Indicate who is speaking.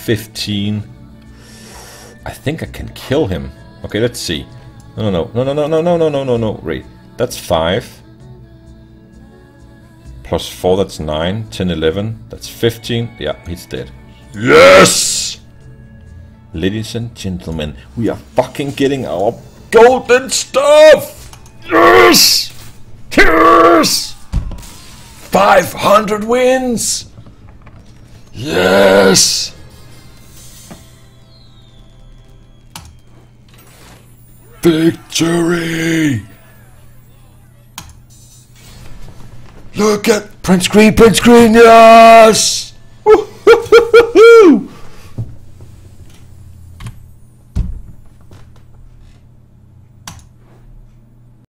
Speaker 1: 15. I think I can kill him. Okay, let's see. No. Wait, that's 5. Plus 4, that's 9. 10, 11. That's 15. Yeah, he's dead. Yes! Ladies and gentlemen, we are fucking getting our golden stuff! Yes! Yes! 500 wins! Yes! Victory! Look at Prince Green, yes!